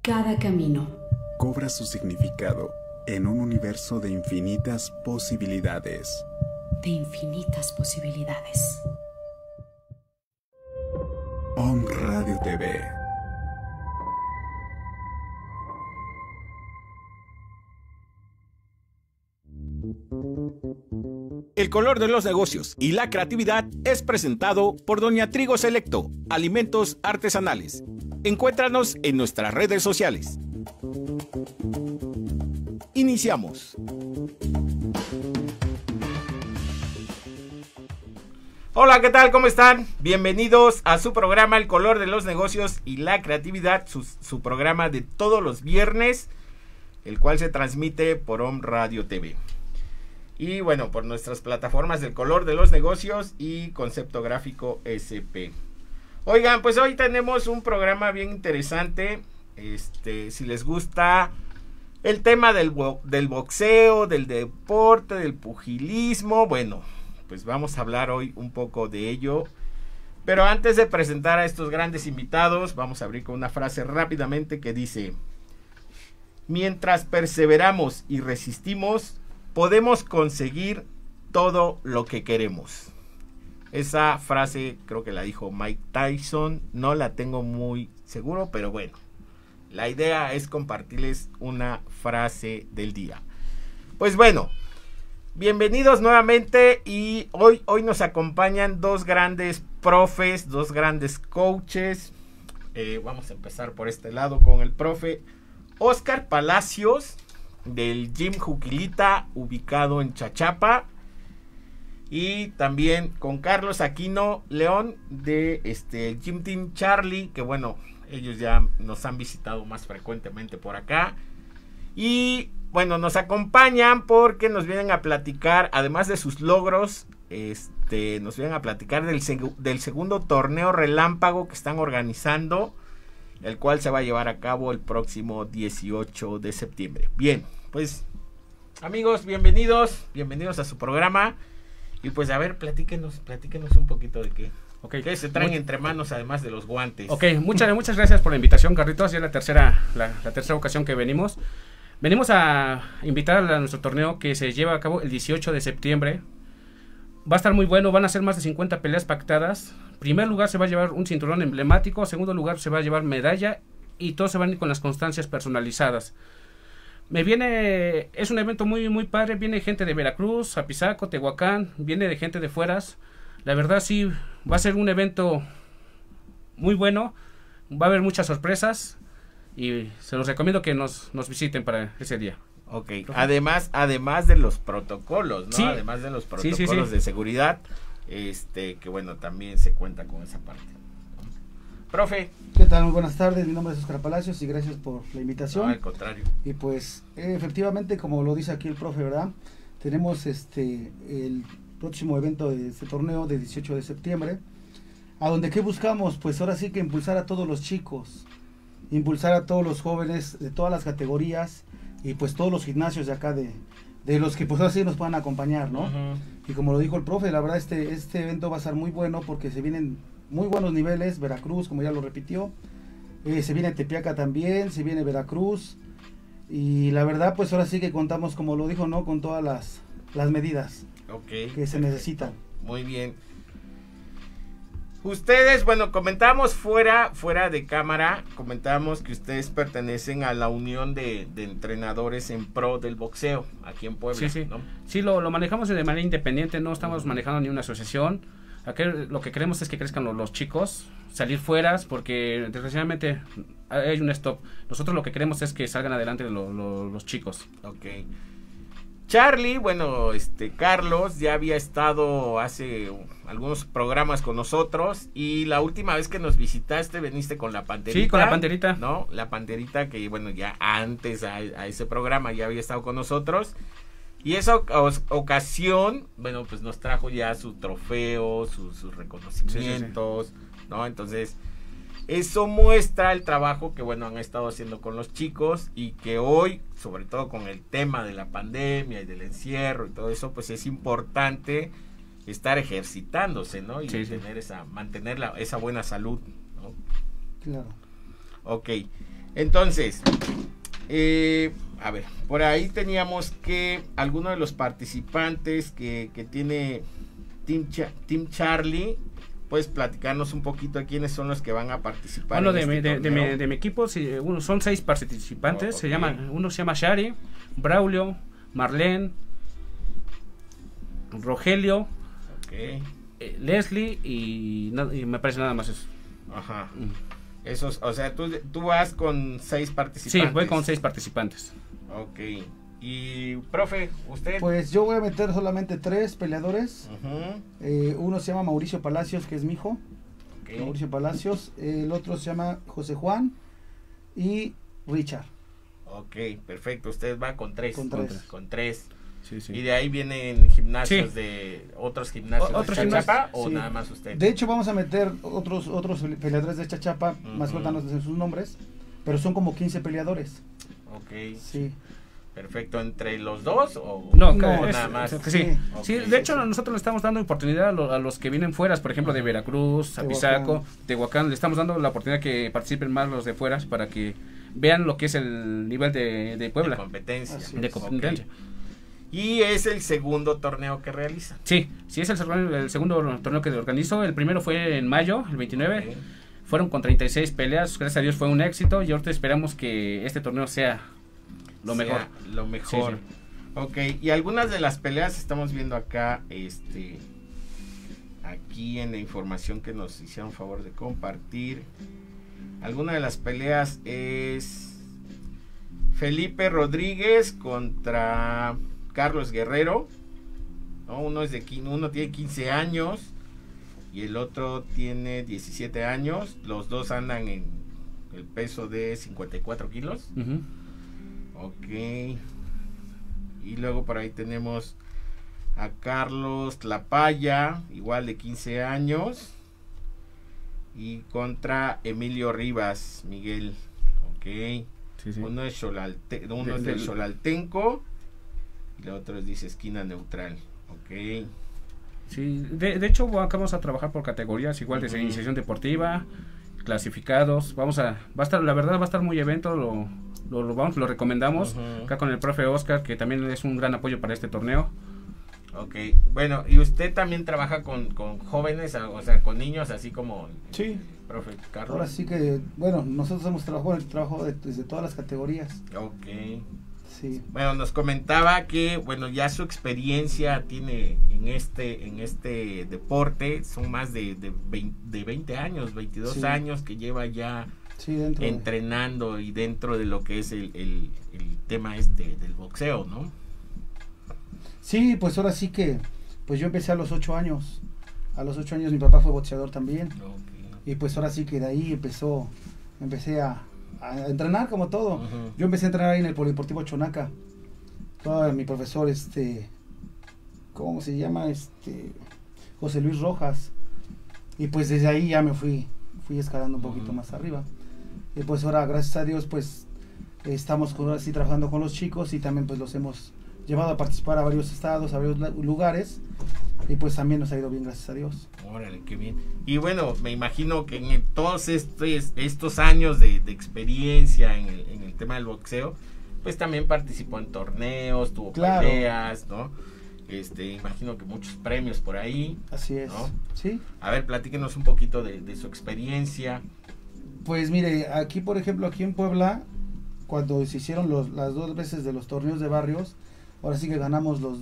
Cada camino cobra su significado en un universo de infinitas posibilidades. De infinitas posibilidades. Om Radio TV. El color de los negocios y la creatividad es presentado por Doña Trigo Selecto, alimentos artesanales. Encuéntranos en nuestras redes sociales. Iniciamos. Hola, ¿qué tal? ¿Cómo están? Bienvenidos a su programa El color de los negocios y la creatividad, su programa de todos los viernes, el cual se transmite por Om Radio TV. Y bueno, por nuestras plataformas del color de los negocios y Concepto Gráfico SP. Oigan, pues hoy tenemos un programa bien interesante. Si les gusta el tema del boxeo, del deporte, del pugilismo, bueno, pues vamos a hablar hoy un poco de ello. Pero antes de presentar a estos grandes invitados, vamos a abrir con una frase rápidamente que dice: mientras perseveramos y resistimos, podemos conseguir todo lo que queremos. Esa frase creo que la dijo Mike Tyson, no la tengo muy seguro, pero bueno, la idea es compartirles una frase del día. Pues bueno, bienvenidos nuevamente y hoy nos acompañan dos grandes profes, dos grandes coaches. Vamos a empezar por este lado con el profe Oscar Palacios, del Gym Juquilita, ubicado en Chachapa, y también con Carlos Aquino León de Gym Team Charlie, que bueno, ellos ya nos han visitado más frecuentemente por acá, y bueno, nos acompañan porque nos vienen a platicar, además de sus logros, nos vienen a platicar del segundo torneo relámpago que están organizando, el cual se va a llevar a cabo el próximo 18 de septiembre. Bien, pues amigos, bienvenidos a su programa. Y pues a ver, platíquenos un poquito de qué se traen entre manos además de los guantes. Ok, muchas gracias por la invitación, Carlitos. Es la tercera ocasión que venimos. Venimos a invitar a nuestro torneo que se lleva a cabo el 18 de septiembre. Va a estar muy bueno, van a ser más de 50 peleas pactadas. Primer lugar se va a llevar un cinturón emblemático, segundo lugar se va a llevar medalla y todos se van a ir con las constancias personalizadas. Es un evento muy padre, viene gente de Veracruz, Apizaco, Tehuacán, viene de gente de fueras. La verdad sí, va a ser un evento muy bueno, va a haber muchas sorpresas y se los recomiendo que nos visiten para ese día. Ok, además de los protocolos, ¿no? Sí. Además de los protocolos de seguridad, que bueno, también se cuenta con esa parte. Profe. ¿Qué tal? Muy buenas tardes, mi nombre es Oscar Palacios y gracias por la invitación. No, al contrario. Y pues, efectivamente, como lo dice aquí el profe, ¿verdad? Tenemos el próximo evento de este torneo de 18 de septiembre, a donde ¿qué buscamos? Pues ahora sí que impulsar a todos los chicos, impulsar a todos los jóvenes de todas las categorías y pues todos los gimnasios de acá de los que pues así nos puedan acompañar, ¿no? Y como lo dijo el profe, la verdad este evento va a ser muy bueno porque se vienen muy buenos niveles, Veracruz, como ya lo repitió, se viene Tepeaca también, se viene Veracruz, y la verdad pues ahora sí que contamos, como lo dijo, ¿no? Con todas las medidas que se necesitan. Muy bien. Ustedes, bueno, comentábamos fuera de cámara, comentábamos que ustedes pertenecen a la unión de entrenadores en pro del boxeo, aquí en Puebla, sí. ¿no? Sí, lo manejamos de manera independiente, no estamos manejando ni una asociación. Aquí lo que queremos es que crezcan los chicos, salir fuera, porque desgraciadamente hay un stop. Nosotros lo que queremos es que salgan adelante los chicos. Ok. Charlie, bueno, Carlos ya había estado hace algunos programas con nosotros y la última vez que nos visitaste veniste con la Panterita. Sí, con la Panterita. ¿No? La Panterita que, bueno, ya antes a ese programa ya había estado con nosotros. Y esa ocasión, bueno, pues nos trajo ya su trofeo, sus reconocimientos, ¿no? Entonces, eso muestra el trabajo que, bueno, han estado haciendo con los chicos y que hoy, sobre todo con el tema de la pandemia y del encierro y todo eso, pues es importante estar ejercitándose, ¿no? Y mantener esa buena salud, ¿no? Claro. Ok. Entonces, a ver, por ahí teníamos que alguno de los participantes que tiene Team Charlie, puedes platicarnos un poquito de quiénes son los que van a participar. Bueno, de mi equipo son 6 participantes. Okay. Uno se llama Shari, Braulio, Marlene, Rogelio, Okay. Leslie y me parece nada más eso. Ajá. Esos, o sea, tú vas con 6 participantes. Sí, voy con 6 participantes. Ok. Y, profe, ¿usted? Pues yo voy a meter solamente 3 peleadores. Ujú. Uno se llama Mauricio Palacios, que es mi hijo. Ok. Mauricio Palacios. El otro se llama José Juan y Richard. Ok, perfecto. Usted va con 3. Con tres. Con 3. Sí, sí. Y de ahí vienen gimnasios Sí. de otros gimnasios Otros de Chachapa gimnasios, o sí. nada más usted. De hecho, vamos a meter otros peleadores de Chachapa, más Ujú. que no sé sus nombres, pero son como 15 peleadores. Ok, Sí. perfecto. ¿Entre los dos o No, o No, nada más? sí. Sí. Ok. Sí, de hecho nosotros le estamos dando oportunidad a los que vienen fuera, por ejemplo de Veracruz, Apizaco, Tehuacán, le estamos dando la oportunidad que participen más los de fuera para que vean lo que es el nivel de Puebla, De competencia. Así de es. competencia. Ok. Y es el segundo torneo que realizan. Sí, es el segundo torneo que organizo. El primero fue en mayo, el 29. Ok. Fueron con 36 peleas. Gracias a Dios fue un éxito. Y ahorita esperamos que este torneo sea lo Sea mejor. Lo mejor. Sí, Ok, y algunas de las peleas estamos viendo acá, aquí en la información que nos hicieron favor de compartir. Alguna de las peleas es Felipe Rodríguez contra Carlos Guerrero, ¿no? Uno tiene 15 años y el otro tiene 17 años. Los dos andan en el peso de 54 kilos. Ujú. Ok. Y luego por ahí tenemos a Carlos Tlapaya, igual de 15 años. Y contra Emilio Rivas, Miguel. Ok. Sí, sí. Uno es del Xolaltenco y el otro dice esquina neutral. Ok. Sí, de hecho acabamos a trabajar por categorías igual desde Ujú. iniciación deportiva, clasificados. Va a estar, la verdad va a estar muy evento, lo recomendamos. Ujú. Acá con el profe Oscar, que también es un gran apoyo para este torneo. Ok. Bueno, y usted también trabaja con jóvenes, o sea, con niños, así como Sí. el profe Carlos. Ahora sí que, bueno, nosotros hemos trabajado desde todas las categorías. Ok. Sí. Bueno, nos comentaba que, bueno, ya su experiencia tiene en este deporte, son más de 20 años, 22 Sí. años que lleva ya Sí, dentro de- entrenando y dentro de lo que es el tema del boxeo, ¿no? Sí, pues ahora sí que, pues yo empecé a los 8 años. A los 8 años mi papá fue boxeador también. Ok. Y pues ahora sí que de ahí empecé a entrenar como todo. Ujú. Yo empecé a entrenar ahí en el Polideportivo Chonaca. Todo mi profesor, ¿cómo se llama? José Luis Rojas. Y pues desde ahí ya me fui escalando un poquito Ujú. más arriba. Y pues ahora, gracias a Dios, pues estamos así trabajando con los chicos y también pues los hemos llevado a participar a varios estados, a varios lugares. Y pues también nos ha ido bien, gracias a Dios. Órale, qué bien. Y bueno, me imagino que en todos estos años de experiencia en el tema del boxeo, pues también participó en torneos, tuvo Claro. peleas, ¿no? Imagino que muchos premios por ahí. Así es. ¿No? Sí. A ver, platíquenos un poquito de su experiencia. Pues mire, aquí por ejemplo, aquí en Puebla, cuando se hicieron las 2 veces de los torneos de barrios, ahora sí que ganamos las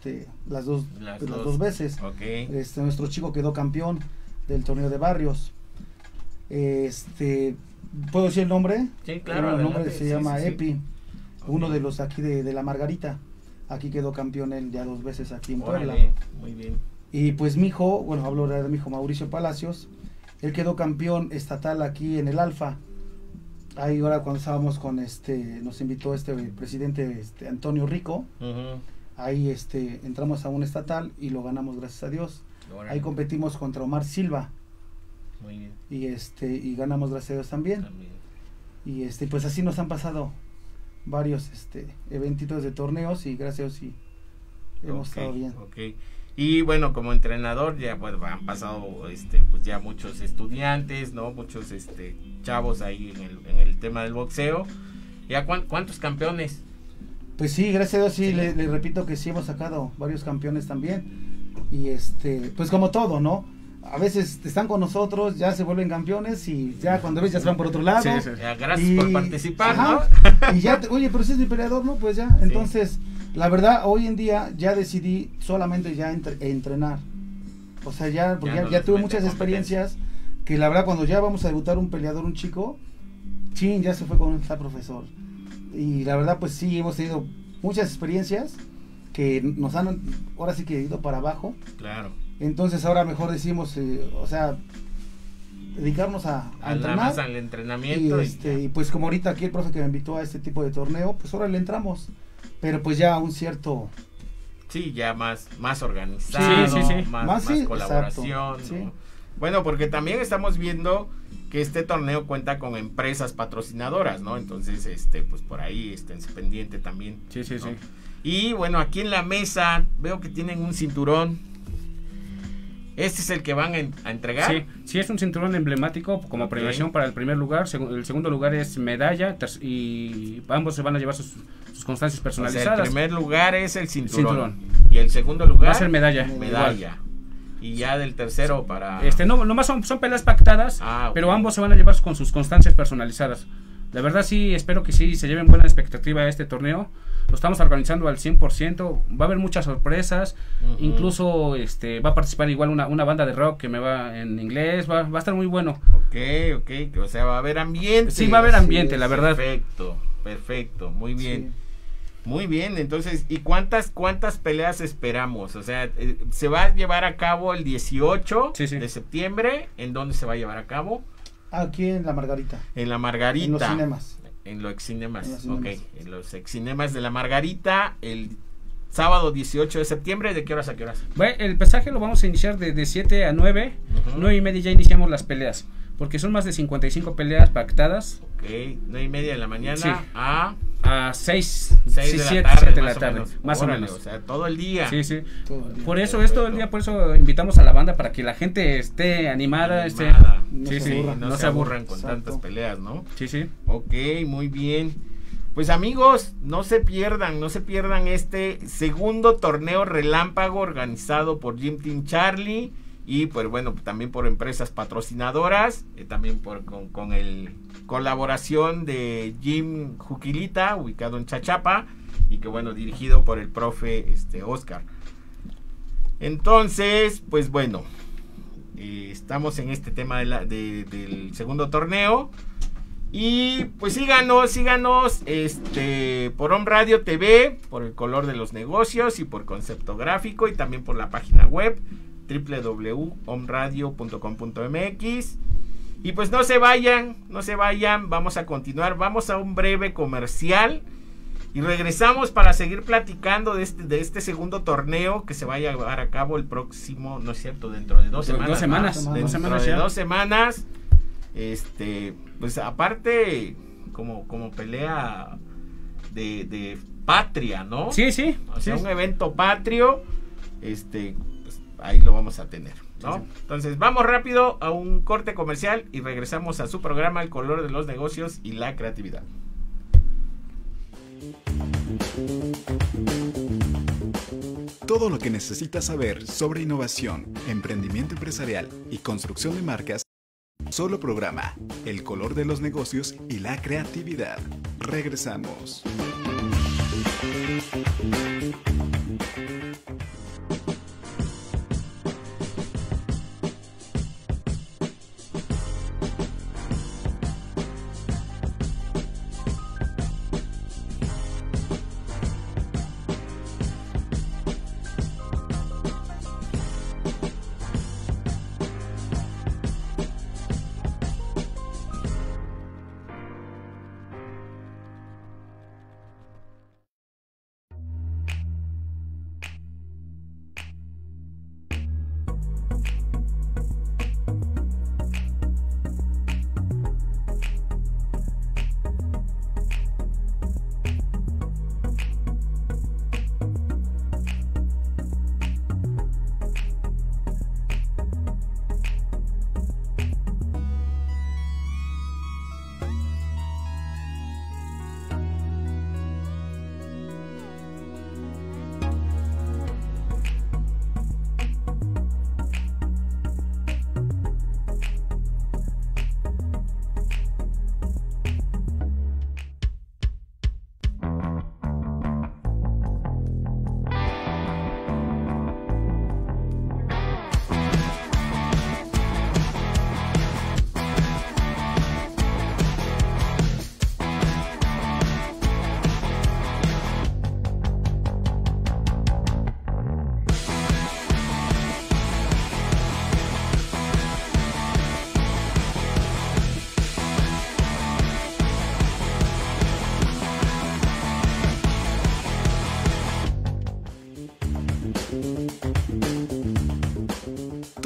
dos veces. Ok. Nuestro chico quedó campeón del torneo de barrios. ¿Puedo decir el nombre? Sí, claro. El nombre adelante. se Sí, llama sí, sí. Epi, Ok. uno de los aquí de la Margarita. Aquí quedó campeón él ya 2 veces aquí en Puebla. Órale, muy bien. Y pues mi hijo, bueno, hablo de mi hijo Mauricio Palacios, él quedó campeón estatal aquí en el Alfa. Ahí ahora cuando estábamos con nos invitó el presidente Antonio Rico, Ujú. ahí entramos a un estatal y lo ganamos gracias a Dios. Órale, Ahí competimos contra Omar Silva muy bien. y ganamos gracias a Dios también. También. Y pues así nos han pasado varios eventitos de torneos y gracias a Dios sí hemos Ok, estado bien. ok. Y bueno, como entrenador ya pues han pasado pues ya muchos estudiantes, ¿no? Muchos chavos ahí en el tema del boxeo. ¿Ya cuántos campeones? Pues sí, gracias a Dios, sí, Sí. le repito que sí hemos sacado varios campeones también. Y pues como todo, ¿no? A veces están con nosotros, ya se vuelven campeones y ya cuando ves ya se van por otro lado. Sí, sí. Ya, gracias por participar, ajá, ¿no? Y ya, oye, pero si es mi peleador, ¿no? Pues ya, entonces, la verdad, hoy en día ya decidí solamente ya entrenar. O sea, ya, porque Ya no ya les tuve mete muchas competencia. experiencias que la verdad cuando ya vamos a debutar un peleador, un chico, chin, ya se fue con tal profesor. Y la verdad, pues sí, hemos tenido muchas experiencias que nos han, ahora sí que ido para abajo. Claro. Entonces ahora mejor decimos, o sea, dedicarnos a Nada entrenar. más al entrenamiento. Y pues como ahorita aquí el profe que me invitó a este tipo de torneo, pues ahora le entramos. Pero pues ya un cierto... Sí, ya más organizado, Sí, sí, sí. Más sí, colaboración. exacto, sí. ¿no? Bueno, porque también estamos viendo que este torneo cuenta con empresas patrocinadoras, ¿no? Entonces, pues por ahí esténse pendiente también. Sí, sí, ¿no? sí. Y bueno, aquí en la mesa veo que tienen un cinturón. ¿Este es el que van a entregar? Sí, sí, es un cinturón emblemático como Ok. premiación para el primer lugar. El segundo lugar es medalla y ambos se van a llevar sus constancias O sea, personalizadas. el primer lugar es el cinturón. Cinturón. Y el segundo lugar Va a ser medalla. medalla. Y ya del tercero para... No, nomás son peleas pactadas, Ah, ok. pero ambos se van a llevar con sus constancias personalizadas. La verdad sí, espero que sí se lleven buena expectativa a este torneo. Lo estamos organizando al 100%, va a haber muchas sorpresas, Ujú. incluso va a participar igual una banda de rock que me va en inglés, va a estar muy bueno. Ok, o sea, va a haber ambiente. Sí, va a haber ambiente, sí, la verdad. Perfecto, muy bien. Sí. Muy bien, entonces, ¿y cuántas peleas esperamos? O sea, se va a llevar a cabo el 18 Sí, sí. de septiembre. ¿En dónde se va a llevar a cabo? Aquí en La Margarita, En la Margarita. en los cinemas. En los Excinemas, En los ok. cinemas. En los Excinemas de la Margarita, el sábado 18 de septiembre. ¿De qué horas a qué horas? Bueno, el pesaje lo vamos a iniciar de 7 a 9, Ujú. 9 y media ya iniciamos las peleas, porque son más de 55 peleas pactadas Ok, 9:30 de la mañana Sí. a a 6 6 de la 7 tarde, de la más o tarde, menos. más Órale, o menos. O sea, todo el día. Sí, sí. Todo el día. Por eso es todo el día, por eso invitamos a la banda para que la gente esté animada, Animada. No sí, se sí, aburra. No, no se se aburran con Exacto. tantas peleas, ¿no? Sí, sí. Ok, muy bien. Pues amigos, no se pierdan este segundo torneo relámpago organizado por Gym Team Charlie y pues bueno, también por empresas patrocinadoras, también con el colaboración de Gym Juquilita, ubicado en Chachapa y que bueno, dirigido por el profe Oscar. Entonces, pues bueno, estamos en este tema del segundo torneo. Y pues síganos por Om Radio TV, por El Color de los Negocios y por Concepto Gráfico y también por la página web www.omradio.com.mx. Y pues no se vayan, vamos a continuar, vamos a un breve comercial y regresamos para seguir platicando de este segundo torneo que se va a llevar a cabo el próximo, no es cierto, dentro de 2 semanas. 2 semanas, ¿no? 2 Dentro semanas de ya. 2 semanas. Pues aparte como pelea de patria, ¿no? Sí, sí. O sea, sí. un evento patrio, pues ahí lo vamos a tener, ¿no? Sí, sí. Entonces vamos rápido a un corte comercial y regresamos a su programa El Color de los Negocios y la Creatividad. Todo lo que necesitas saber sobre innovación, emprendimiento empresarial y construcción de marcas. Solo programa El Color de los Negocios y la Creatividad. Regresamos.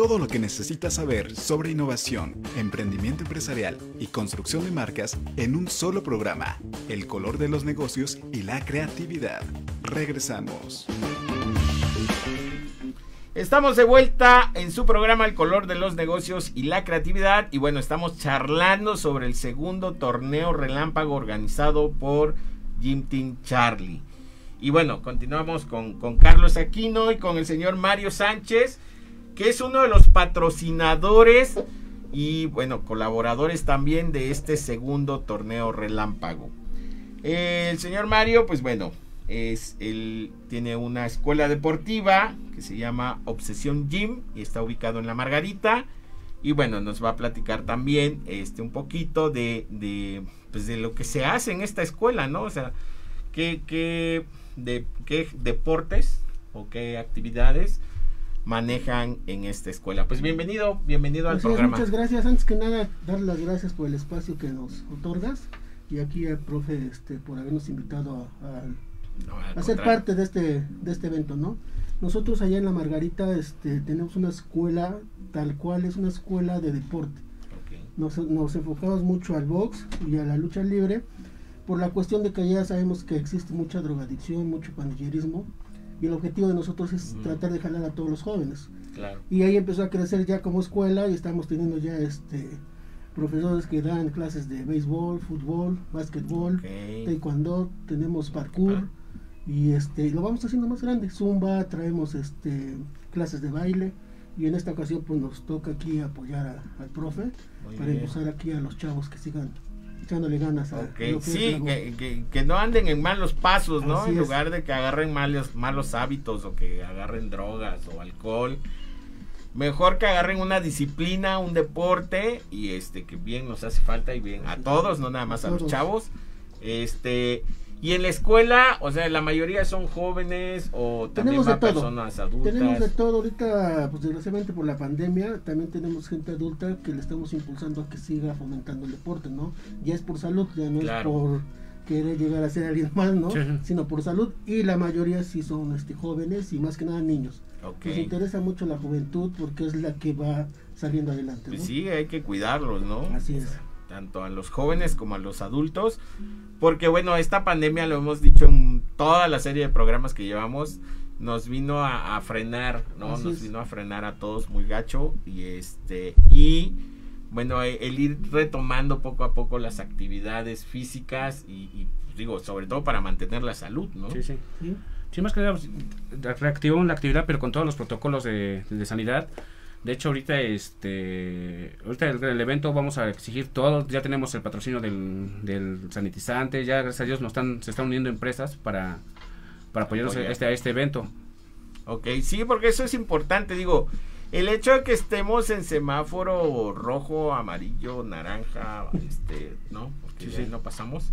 Todo lo que necesitas saber sobre innovación, emprendimiento empresarial y construcción de marcas en un solo programa. El color de los negocios y la creatividad. Regresamos. Estamos de vuelta en su programa El color de los negocios y la creatividad. Y bueno, estamos charlando sobre el segundo torneo relámpago organizado por Gym Team Charlie. Y bueno, continuamos con Carlos Aquino y con el señor Mario Sánchez, que es uno de los patrocinadores y bueno, colaboradores también de este segundo torneo relámpago. El señor Mario, pues bueno, él tiene una escuela deportiva que se llama Obsesión Gym y está ubicado en La Margarita. Y bueno, nos va a platicar también un poquito de lo que se hace en esta escuela, ¿no? O sea, qué deportes o qué actividades manejan en esta escuela. Pues bienvenido al programa. Muchas gracias. Antes que nada, dar las gracias por el espacio que nos otorgas y aquí al profe por habernos invitado a ser parte de este evento, ¿no? Nosotros allá en La Margarita tenemos una escuela tal cual, es una escuela de deporte. Okay. Nos enfocamos mucho al box y a la lucha libre por la cuestión de que ya sabemos que existe mucha drogadicción, mucho pandillerismo. Y el objetivo de nosotros es tratar de jalar a todos los jóvenes. Claro. Y ahí empezó a crecer ya como escuela y estamos teniendo ya profesores que dan clases de béisbol, fútbol, básquetbol, taekwondo, tenemos parkour y lo vamos haciendo más grande. Zumba, traemos clases de baile y en esta ocasión pues nos toca aquí apoyar al profe para impulsar aquí a los chavos que sigan echándole ganas a sí, que no anden en malos pasos, ¿no? Así en es. lugar de que agarren malos hábitos o que agarren drogas o alcohol, mejor que agarren una disciplina, un deporte y que bien nos hace falta y bien a todos, no nada más a los chavos. Y en la escuela, o sea, la mayoría son jóvenes o también Tenemos de más todo. personas adultas. Tenemos de todo ahorita, pues desgraciadamente por la pandemia, también tenemos gente adulta que le estamos impulsando a que siga fomentando el deporte, ¿no? Ya es por salud, ya no Claro. es por querer llegar a ser alguien más, ¿no? Sí. Sino por salud, y la mayoría sí son jóvenes y más que nada niños. Ok. Nos interesa mucho la juventud porque es la que va saliendo adelante, ¿no? Pues sí, hay que cuidarlos, ¿no? Así es. Tanto a los jóvenes como a los adultos, porque bueno, esta pandemia, lo hemos dicho en toda la serie de programas que llevamos, nos vino a frenar, ¿no? Así Nos es. vino a frenar a todos muy gacho y bueno, el ir retomando poco a poco las actividades físicas y digo, sobre todo para mantener la salud, ¿no? Sí. ¿Sí? Sí, más que nada, pues, reactivamos la actividad, pero con todos los protocolos de sanidad. De hecho, ahorita el evento vamos a exigir todo. Ya tenemos el patrocinio del sanitizante. Ya, gracias a Dios, se están uniendo empresas para apoyarnos a este evento. Ok, sí, porque eso es importante, digo, el hecho de que estemos en semáforo rojo, amarillo, naranja, ¿no? Porque Sí. no pasamos.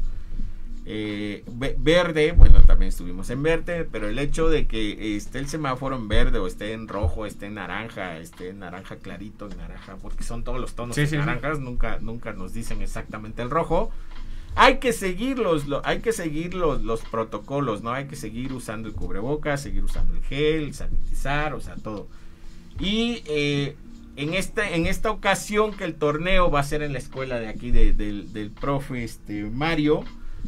Verde, bueno, también estuvimos en verde, pero el hecho de que esté el semáforo en verde o esté en rojo, esté en naranja clarito, en naranja, porque son todos los tonos naranjas, nunca nos dicen exactamente el rojo. Hay que seguir los protocolos, ¿no? Hay que seguir usando el cubrebocas, seguir usando el gel, sanitizar, o sea, todo. Y en esta ocasión que el torneo va a ser en la escuela de aquí del profe Mario,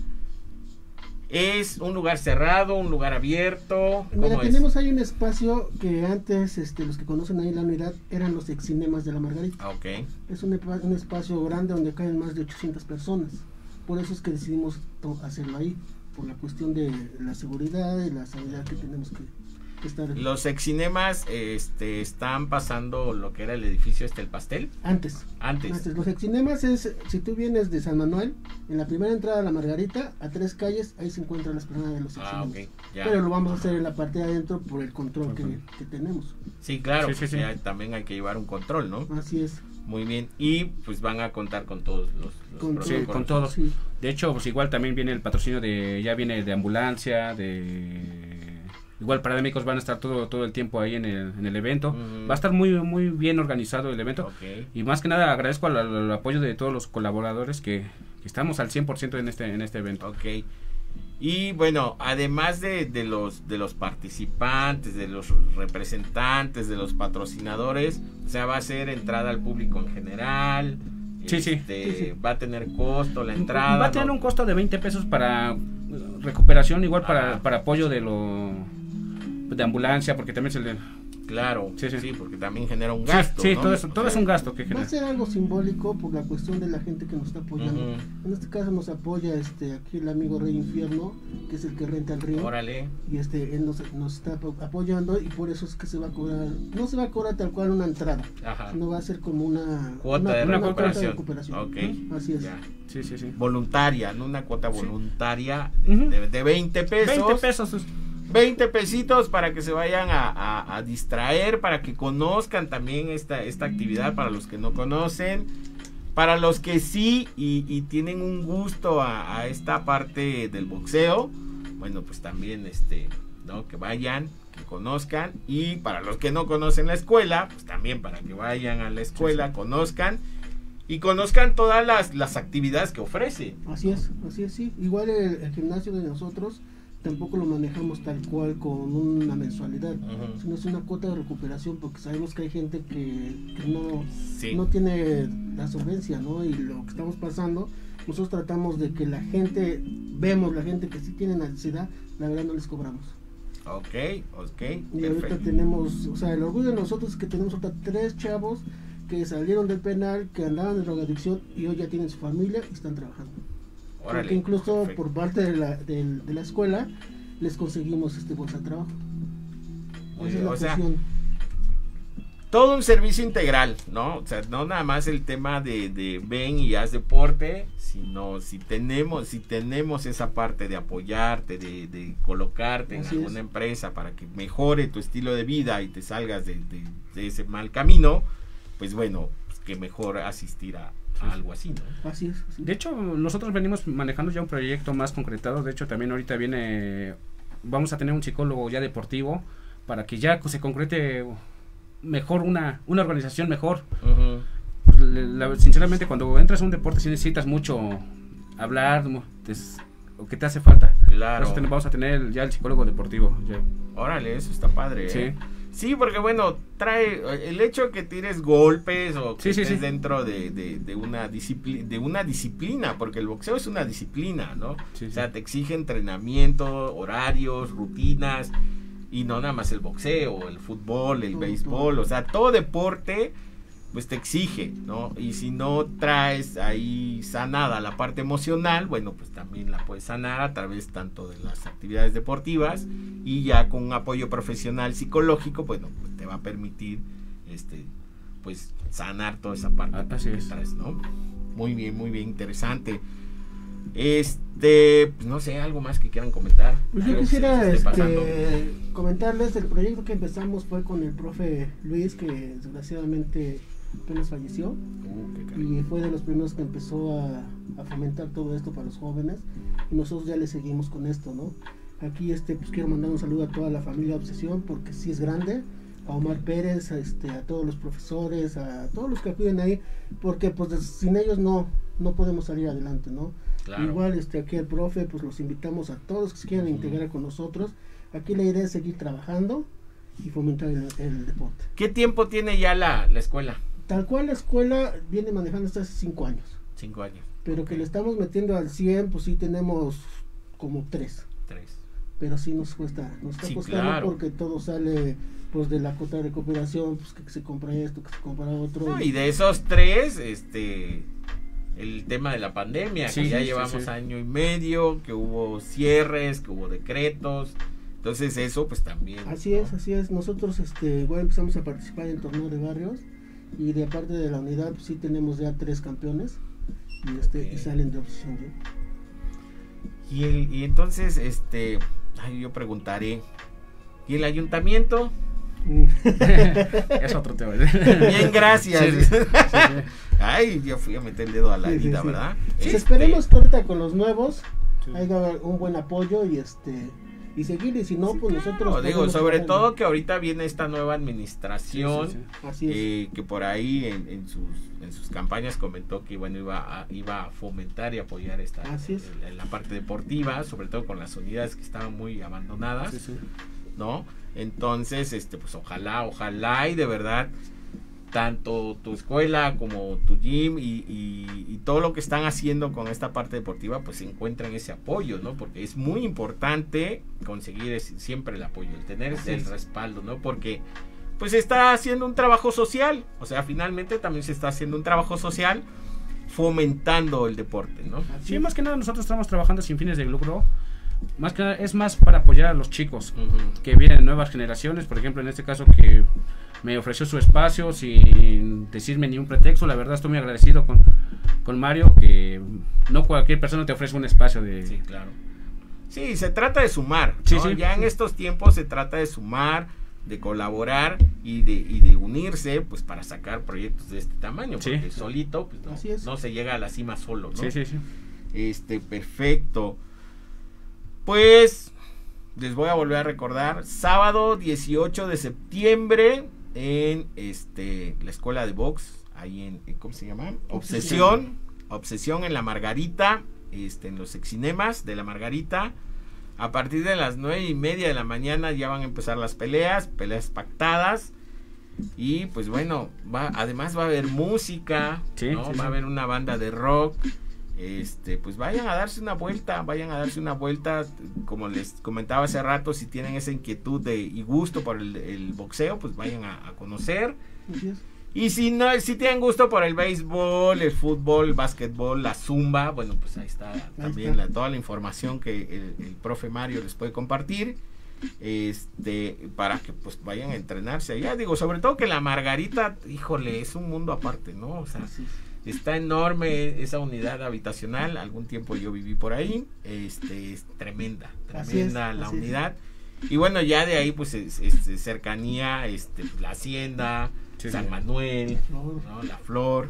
¿es un lugar cerrado, un lugar abierto? Mira, tenemos ahí un espacio que antes, los que conocen ahí la unidad, eran los ex-cinemas de La Margarita. Ok. Es un espacio grande donde caen más de 800 personas. Por eso es que decidimos hacerlo ahí, por la cuestión de la seguridad y la sanidad que tenemos que estar. Los ex-cinemas están pasando lo que era el edificio el pastel. Antes. Los ex-cinemas es, si tú vienes de San Manuel, en la primera entrada a La Margarita, a 3 calles, ahí se encuentra la esplanada de los ex-cinemas. Ok, ya. Pero lo vamos a hacer en la parte de adentro por el control que tenemos. Sí, claro, Sí. ya también hay que llevar un control, ¿no? Así es. Muy bien, y pues van a contar con todos los protocolos. Sí, con todos. Sí. De hecho, pues igual también viene el patrocinio ya viene de ambulancia, igual paramédicos van a estar todo el tiempo ahí en el evento. Va a estar muy muy bien organizado el evento. Ok. Y más que nada agradezco al apoyo de todos los colaboradores que estamos al 100% en este evento. Ok. Y bueno, además de los participantes, de los representantes, de los patrocinadores, o sea, va a ser entrada al público en general. Sí. Va a tener costo la entrada. Va a tener un costo de 20 pesos para recuperación, igual para apoyo de ambulancia, porque también se le... Claro, sí, porque también genera un gasto. Sí, ¿no? todo es un gasto que genera. Va a ser algo simbólico por la cuestión de la gente que nos está apoyando. En este caso nos apoya aquí el amigo Rey Infierno, que es el que renta el río. Órale. Y él nos está apoyando, y por eso es que se va a cobrar, no se va a cobrar tal cual una entrada, sino va a ser como una cuota de recuperación. Okay. ¿No? Así es. Ya. Sí. Voluntaria, no una cuota voluntaria de 20 pesos. 20 pesos. 20 pesitos para que se vayan a distraer, para que conozcan también esta actividad, para los que no conocen, para los que sí y tienen un gusto a esta parte del boxeo, bueno, pues también ¿no? Que vayan, que conozcan, y para los que no conocen la escuela, pues también para que vayan a la escuela, conozcan y conozcan todas las actividades que ofrece. Así es, sí. Igual el gimnasio de nosotros tampoco lo manejamos tal cual con una mensualidad, sino es una cuota de recuperación, porque sabemos que hay gente que no tiene la solvencia, ¿no? Y lo que estamos pasando, nosotros tratamos de que la gente que sí tiene necesidad, la verdad no les cobramos. Ok, Y perfecto. ahorita tenemos, o sea, el orgullo de nosotros es que tenemos ahorita 3 chavos que salieron del penal, que andaban en drogadicción y hoy ya tienen su familia y están trabajando. Órale, porque incluso perfecto. por parte de la escuela les conseguimos bolsa de trabajo. O sea, todo un servicio integral, ¿no? O sea, no nada más el tema de ven y haz deporte, sino si tenemos esa parte de apoyarte, de colocarte en alguna empresa para que mejore tu estilo de vida y te salgas de ese mal camino, pues bueno, pues que mejor asistir a algo así, ¿no? Así es. De hecho, nosotros venimos manejando ya un proyecto más concretado. De hecho, también ahorita vamos a tener un psicólogo ya deportivo para que ya se concrete mejor una organización mejor. Sinceramente, cuando entras a un deporte sí necesitas mucho hablar, o que te hace falta. Claro. Entonces vamos a tener ya el psicólogo deportivo. Ya. Órale, eso está padre. Sí. Sí, porque bueno, trae el hecho de que tires golpes o que estés dentro de una disciplina, porque el boxeo es una disciplina, ¿no? Sí. O sea, te exige entrenamiento, horarios, rutinas, y no nada más el boxeo, el fútbol, el béisbol, o sea, todo deporte pues te exige, ¿no? Y si no traes ahí sanada la parte emocional, bueno, pues también la puedes sanar a través tanto de las actividades deportivas y ya con un apoyo profesional psicológico, bueno, pues te va a permitir pues sanar toda esa parte que traes, ¿no? Muy bien, interesante. Pues no sé, algo más que quieran comentar. Pues yo quisiera comentarles, el proyecto que empezamos fue con el profe Luis, que desgraciadamente apenas falleció, y fue de los primeros que empezó a fomentar todo esto para los jóvenes, y nosotros ya le seguimos con esto, ¿no? Aquí pues quiero mandar un saludo a toda la familia Obsesión, porque sí es grande, a Omar Pérez, a todos los profesores, a todos los que acuden ahí, porque pues sin ellos no podemos salir adelante, ¿no? Claro. Igual aquí el profe, pues los invitamos a todos que se quieran integrar con nosotros. Aquí la idea es seguir trabajando y fomentar el deporte. ¿Qué tiempo tiene ya la escuela? Tal cual la escuela viene manejando hasta hace 5 años. 5 años. Pero que le estamos metiendo al 100, pues sí tenemos como 3. Pero sí nos está costando, claro, porque todo sale pues de la cuota de recuperación, pues que se compra esto, que se compra otro. No, y de esos 3, el tema de la pandemia, que ya llevamos año y medio, que hubo cierres, que hubo decretos, entonces eso pues también. Así es, nosotros igual empezamos a participar en torneo de barrios, y de parte de la unidad pues sí tenemos ya 3 campeones, y salen de Obsesión. Y entonces, yo preguntaré, ¿y el ayuntamiento? Es otro tema. Bien, gracias. Ay, yo fui a meter el dedo a la herida, ¿verdad? Esperemos que ahorita con los nuevos haya un buen apoyo, y y seguir, y si no, pues nosotros... Digo, sobre todo que ahorita viene esta nueva administración, Así es. que por ahí en sus campañas comentó que bueno iba a fomentar y apoyar la parte deportiva, sobre todo con las unidades que estaban muy abandonadas, ¿no? Entonces, pues ojalá y de verdad tanto tu escuela como tu gym y todo lo que están haciendo con esta parte deportiva, pues encuentran ese apoyo, ¿no? Porque es muy importante conseguir siempre el apoyo, el tener el respaldo, ¿no? Porque pues se está haciendo un trabajo social, o sea, finalmente también se está haciendo un trabajo social fomentando el deporte, ¿no? Sí, más que nada nosotros estamos trabajando sin fines de lucro. Más que nada es más para apoyar a los chicos que vienen, nuevas generaciones, por ejemplo, en este caso que me ofreció su espacio sin decirme ni un pretexto. La verdad estoy muy agradecido con Mario, que no cualquier persona te ofrece un espacio de... Sí, claro. Sí, se trata de sumar, ¿no? Sí. Ya en estos tiempos se trata de sumar, de colaborar y de unirse, pues para sacar proyectos de este tamaño, porque solito pues no se llega a la cima solo, ¿no? Sí. Perfecto. Pues les voy a volver a recordar, sábado 18 de septiembre en la escuela de box, ahí en ¿cómo se llama? Obsesión en la Margarita, en los Exinemas de la Margarita. A partir de las 9:30 de la mañana ya van a empezar las peleas pactadas. Y pues bueno, además va a haber música, ¿no? Va a haber una banda de rock. Pues vayan a darse una vuelta, como les comentaba hace rato, si tienen esa inquietud y gusto por el boxeo, pues vayan a conocer. Y si tienen gusto por el béisbol, el fútbol, el básquetbol, la zumba, bueno, pues ahí está también toda la información que el profe Mario les puede compartir, para que pues vayan a entrenarse allá. Digo, sobre todo que la Margarita, híjole, es un mundo aparte, ¿no? O sea, está enorme esa unidad habitacional. Algún tiempo yo viví por ahí. Es tremenda la unidad. Y bueno, ya de ahí pues cercanía, la Hacienda, San Manuel, ¿no? La Flor.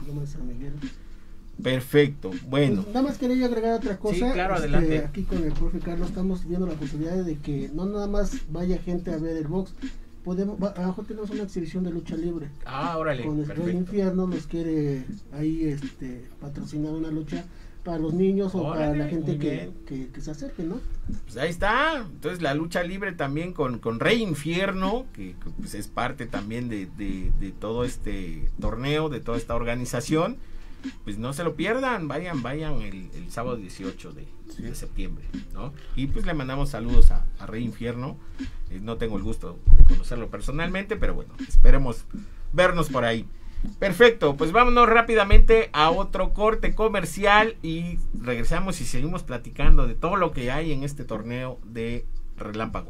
Perfecto, bueno. Pues nada más quería yo agregar otra cosa. Sí, claro, adelante. Aquí con el profe Carlos estamos viendo la posibilidad de que no nada más vaya gente a ver el box. A lo mejor tenemos una exhibición de lucha libre. Órale. Con el Rey Infierno nos quiere ahí patrocinar una lucha para los niños o para la gente que se acerque, ¿no? Pues ahí está. Entonces la lucha libre también con Rey Infierno, que pues es parte también de todo este torneo, de toda esta organización. Pues no se lo pierdan, vayan el sábado 18 de septiembre, ¿no? Y pues le mandamos saludos a Rey Infierno. No tengo el gusto de conocerlo personalmente, pero bueno, esperemos vernos por ahí. Perfecto, pues vámonos rápidamente a otro corte comercial y regresamos y seguimos platicando de todo lo que hay en este torneo de Relámpago.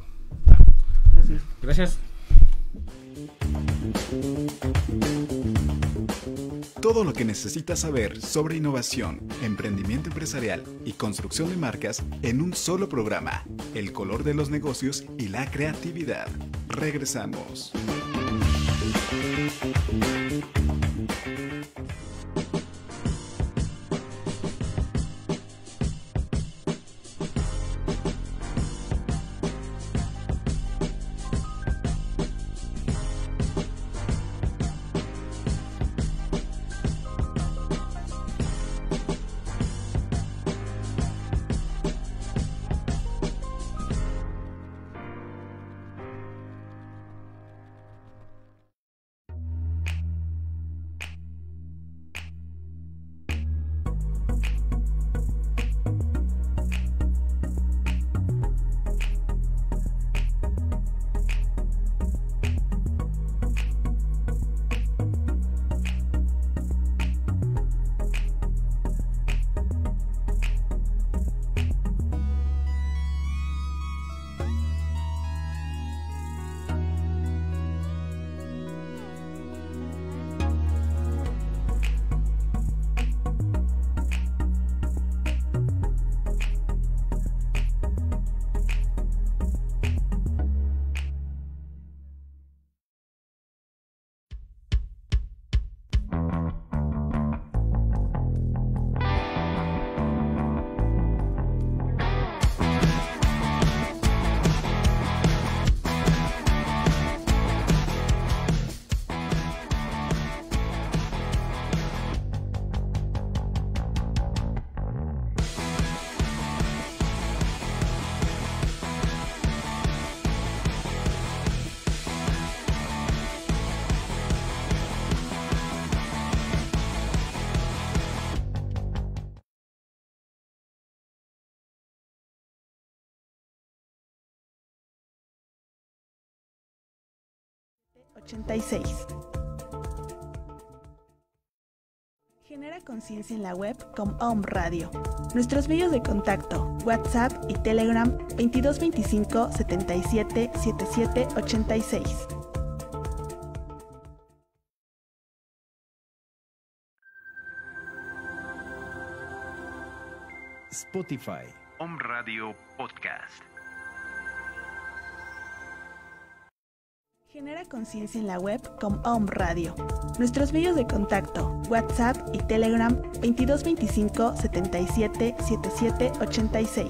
Gracias. Todo lo que necesitas saber sobre innovación, emprendimiento empresarial y construcción de marcas en un solo programa. El color de los negocios y la creatividad. Regresamos. 86. Genera conciencia en la web con Om Radio. Nuestros medios de contacto, WhatsApp y Telegram 2225 77 77 86. Spotify. Om Radio Podcast. Genera conciencia en la web con Om Radio. Nuestros medios de contacto, WhatsApp y Telegram 2225 77 77 86.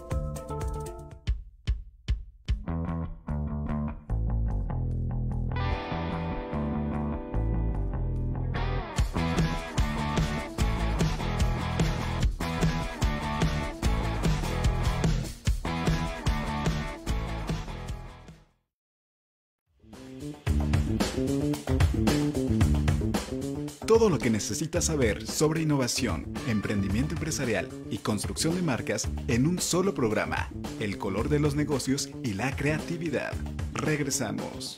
Todo lo que necesitas saber sobre innovación, emprendimiento empresarial y construcción de marcas en un solo programa. El color de los negocios y la creatividad. Regresamos.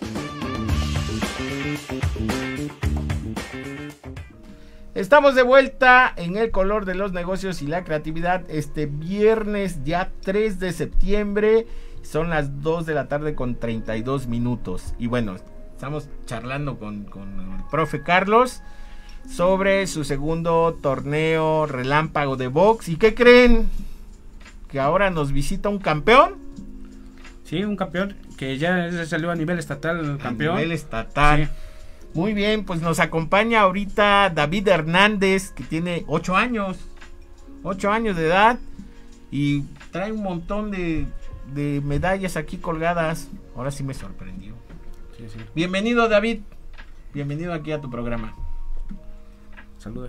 Estamos de vuelta en el color de los negocios y la creatividad este viernes ya 3 de septiembre. Son las 2 de la tarde con 32 minutos. Y bueno, estamos charlando con el profe Carlos sobre su segundo torneo relámpago de box. ¿Y qué creen? Que ahora nos visita un campeón. Sí, un campeón que ya salió a nivel estatal campeón. A nivel estatal. Sí. Muy bien, pues nos acompaña ahorita David Hernández, que tiene 8 años. 8 años de edad. Y trae un montón de medallas aquí colgadas. Ahora sí me sorprendió. Sí, sí. Bienvenido, David. Bienvenido aquí a tu programa. Saluda.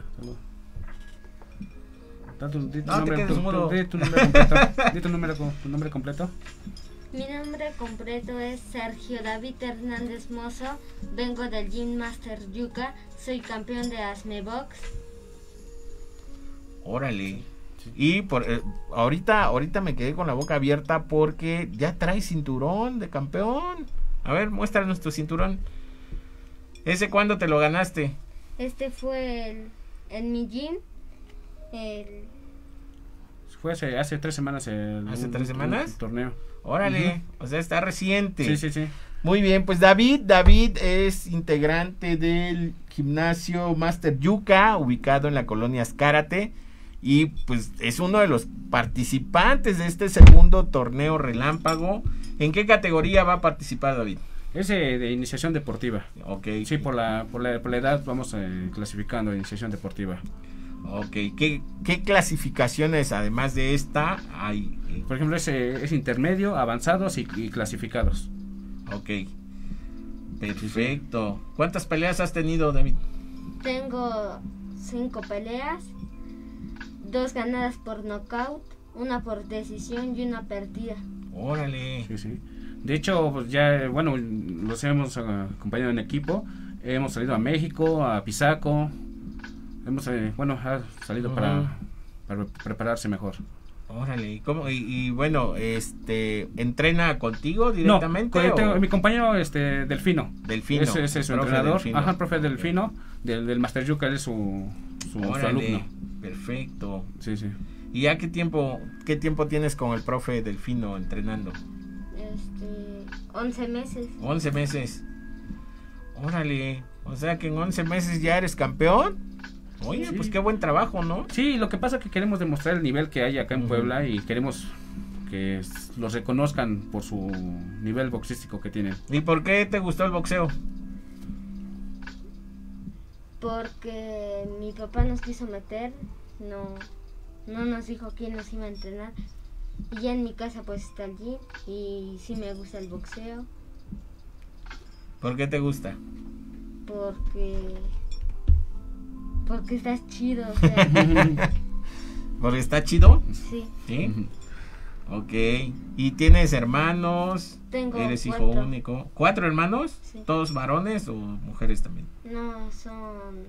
Di tu nombre completo. Mi nombre completo es Sergio David Hernández Mozo. Vengo del Gym Master Yuca. Soy campeón de Asme Box. Órale. Y ahorita me quedé con la boca abierta porque ya trae cinturón de campeón. A ver, muéstranos tu cinturón. ¿Ese cuándo te lo ganaste? Este fue en mi gym. Fue hace 3 semanas. ¿Hace 3 semanas? Un torneo. Órale, o sea, está reciente. Sí. Muy bien, pues David es integrante del gimnasio Master Yuca, ubicado en la colonia Azcárate. Y pues es uno de los participantes de este segundo torneo relámpago. ¿En qué categoría va a participar, David? Es de iniciación deportiva. Ok. Sí, por la edad vamos clasificando iniciación deportiva. Ok. ¿Qué clasificaciones además de esta hay? Por ejemplo, es intermedio, avanzados y clasificados. Ok. Perfecto. ¿Cuántas peleas has tenido, David? Tengo 5 peleas. 2 ganadas por nocaut, 1 por decisión y 1 perdida. Órale. Sí. De hecho, pues ya, los hemos acompañado en equipo. Hemos salido a México, a Pisaco. Ha salido para prepararse mejor. Órale. ¿Y cómo? ¿Entrena contigo directamente? No, mi compañero Delfino. Delfino. Ese es su entrenador. Delfino. Ajá, el profe Delfino, del Master Yuca, él es su alumno. Perfecto. Sí. ¿Y ya qué tiempo tienes con el profe Delfino entrenando? 11 meses. 11 meses. Órale. O sea que en 11 meses ya eres campeón. Oye, pues qué buen trabajo, ¿no? Sí, lo que pasa es que queremos demostrar el nivel que hay acá en Puebla y queremos que los reconozcan por su nivel boxístico que tienen. ¿Y por qué te gustó el boxeo? Porque mi papá nos quiso meter, no nos dijo quién nos iba a entrenar. Y ya en mi casa pues está el gym y sí me gusta el boxeo. ¿Por qué te gusta? Porque está chido, o sea. ¿Porque está chido? Sí. ¿Sí? Ok. ¿Y tienes hermanos? Tengo ¿Eres 4. hijo único? ¿4 hermanos? Sí. ¿Todos varones o mujeres también? No, son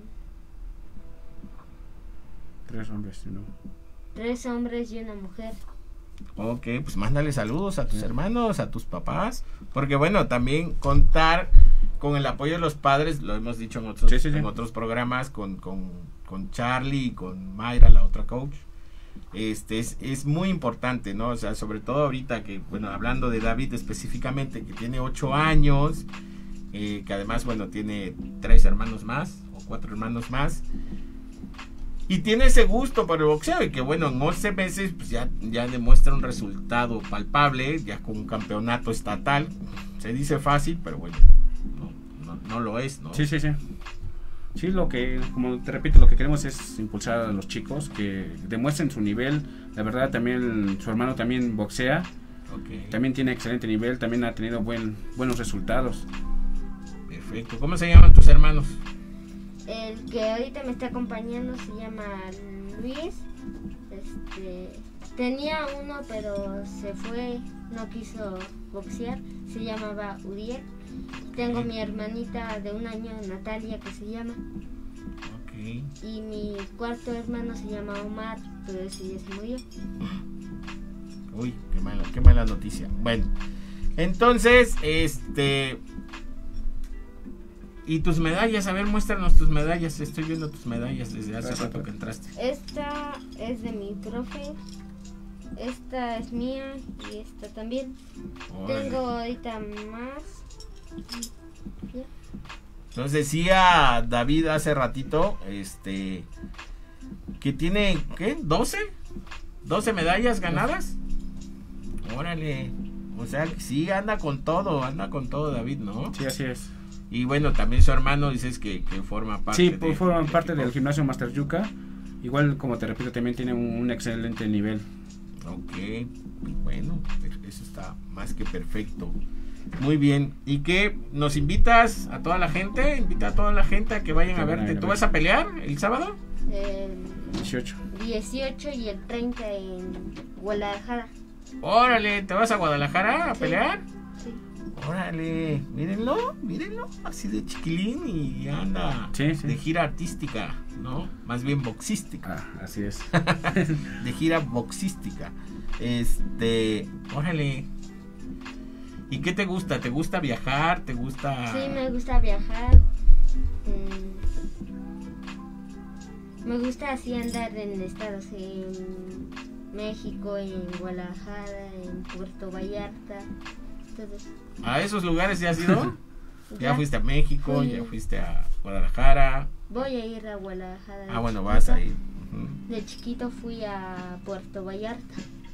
3 hombres, ¿no? 3 hombres y 1 mujer. Ok, pues mándale saludos a tus hermanos, a tus papás, porque bueno, también contar con el apoyo de los padres, lo hemos dicho en otros, Sí. en otros programas, con Charlie y con Mayra, la otra coach. Es muy importante, ¿no? O sea, sobre todo ahorita que, bueno, hablando de David específicamente, que tiene 8 años, que además, bueno, tiene 3 hermanos más, o 4 hermanos más, y tiene ese gusto por el boxeo, y que, bueno, en 11 meses, pues ya demuestra un resultado palpable, ya con un campeonato estatal. Se dice fácil, pero bueno, no lo es, ¿no? Sí. Sí, como te repito, lo que queremos es impulsar a los chicos que demuestren su nivel. La verdad, también su hermano también boxea, también tiene excelente nivel, también ha tenido buenos resultados. Perfecto. ¿Cómo se llaman tus hermanos? El que ahorita me está acompañando se llama Luis. Tenía uno, pero se fue, no quiso boxear. Se llamaba Uriel. Tengo mi hermanita de 1 año, Natalia, que se llama. Y mi cuarto hermano se llama Omar, pero ese ya se murió. Uy, qué mala noticia. Bueno, entonces, ¿y tus medallas? A ver, muéstranos tus medallas. Estoy viendo tus medallas desde hace rato que entraste. Esta es de mi profe. Esta es mía y esta también. Órale. Tengo ahorita más. ¿Ya? Entonces decía David hace ratito, que tiene, ¿qué? ¿12 medallas ganadas? Órale. O sea, que sí, anda con todo David, ¿no? Sí, así es. Y bueno, también su hermano dices que forma parte. Sí, pues forman parte del gimnasio Master Yuka. Igual, como te repito, también tiene un excelente nivel. Ok, bueno, eso está más que perfecto. Muy bien. ¿Y qué? ¿Nos invitas a toda la gente? Invita a toda la gente a que vayan a verte. ¿Tú vas a pelear el sábado? 18 y el 30 en Guadalajara. Órale, ¿te vas a Guadalajara a pelear? Sí. Órale, mírenlo, así de chiquilín y anda de gira artística, ¿no? Más bien boxística. Así es. De gira boxística. Órale. ¿Y qué te gusta? ¿Te gusta viajar? ¿Te gusta...? Sí, me gusta viajar. Me gusta así andar en estados, en México, en Guadalajara, en Puerto Vallarta, todo eso. ¿A esos lugares ya has ido? ¿Ya fuiste a México? ¿Ya fuiste a Guadalajara? Voy a ir a Guadalajara. Ah, bueno, vas a ir. De chiquito fui a Puerto Vallarta.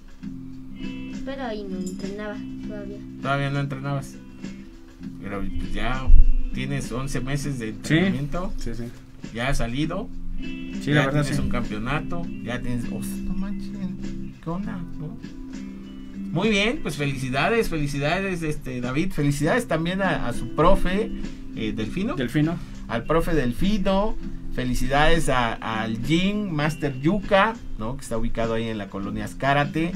Pero ahí no entrenaba todavía. Todavía no entrenabas. Pero pues ya tienes 11 meses de entrenamiento. Sí. Ya has salido. Sí, ya la verdad, tienes sí. un campeonato. Ya tienes... no manches, ¿qué onda? ¿No? Muy bien, pues felicidades, David. Felicidades también a su profe, Delfino. Al profe Delfino. Felicidades al Gym Master Yuka, ¿no? Que está ubicado ahí en la colonia Azcárate.